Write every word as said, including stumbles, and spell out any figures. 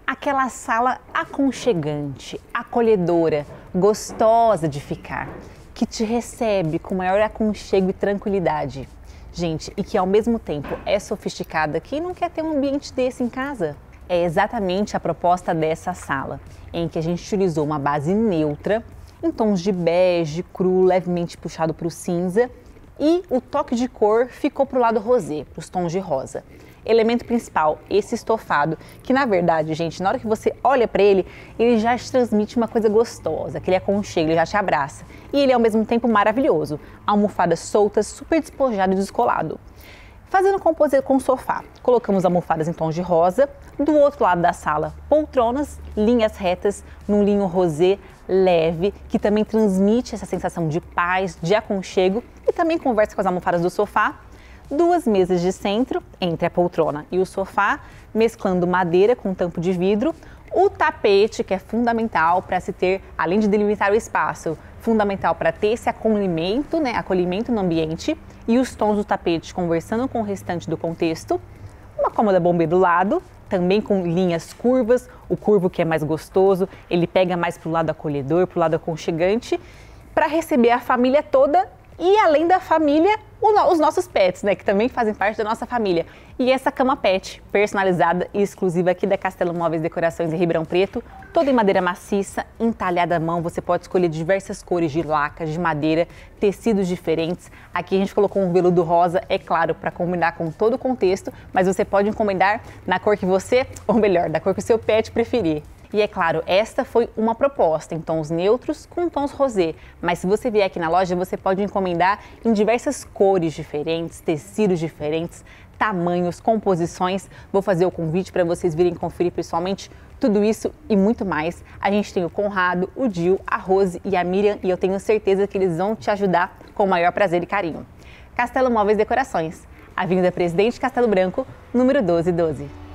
Aquela sala aconchegante, acolhedora, gostosa de ficar, que te recebe com maior aconchego e tranquilidade. Gente, e que ao mesmo tempo é sofisticada, quem não quer ter um ambiente desse em casa? É exatamente a proposta dessa sala, em que a gente utilizou uma base neutra, em tons de bege, cru, levemente puxado para o cinza, e o toque de cor ficou para o lado rosé, para os tons de rosa. Elemento principal, esse estofado, que na verdade, gente, na hora que você olha para ele, ele já te transmite uma coisa gostosa, aquele aconchego, ele já te abraça. E ele é ao mesmo tempo maravilhoso, almofadas soltas, super despojado e descolado. Fazendo composição com o sofá, colocamos almofadas em tons de rosa, do outro lado da sala, poltronas, linhas retas, num linho rosé leve, que também transmite essa sensação de paz, de aconchego e também conversa com as almofadas do sofá. Duas mesas de centro, entre a poltrona e o sofá, mesclando madeira com tampo de vidro. O tapete, que é fundamental para se ter, além de delimitar o espaço, fundamental para ter esse acolhimento, né, acolhimento no ambiente. E os tons do tapete conversando com o restante do contexto. Uma cômoda bombê do lado, também com linhas curvas, o curvo que é mais gostoso, ele pega mais para o lado acolhedor, para o lado aconchegante, para receber a família toda e além da família, os nossos pets, né, que também fazem parte da nossa família. E essa cama pet, personalizada e exclusiva aqui da Castelo Móveis Decorações em Ribeirão Preto, toda em madeira maciça, entalhada à mão, você pode escolher diversas cores de laca, de madeira, tecidos diferentes. Aqui a gente colocou um veludo rosa, é claro, para combinar com todo o contexto, mas você pode encomendar na cor que você, ou melhor, da cor que o seu pet preferir. E é claro, esta foi uma proposta em tons neutros com tons rosé, mas se você vier aqui na loja, você pode encomendar em diversas cores diferentes, tecidos diferentes, tamanhos, composições. Vou fazer o convite para vocês virem conferir pessoalmente tudo isso e muito mais. A gente tem o Conrado, o Gil, a Rose e a Miriam e eu tenho certeza que eles vão te ajudar com o maior prazer e carinho. Castelo Móveis Decorações, Avenida Presidente Castelo Branco, número doze doze.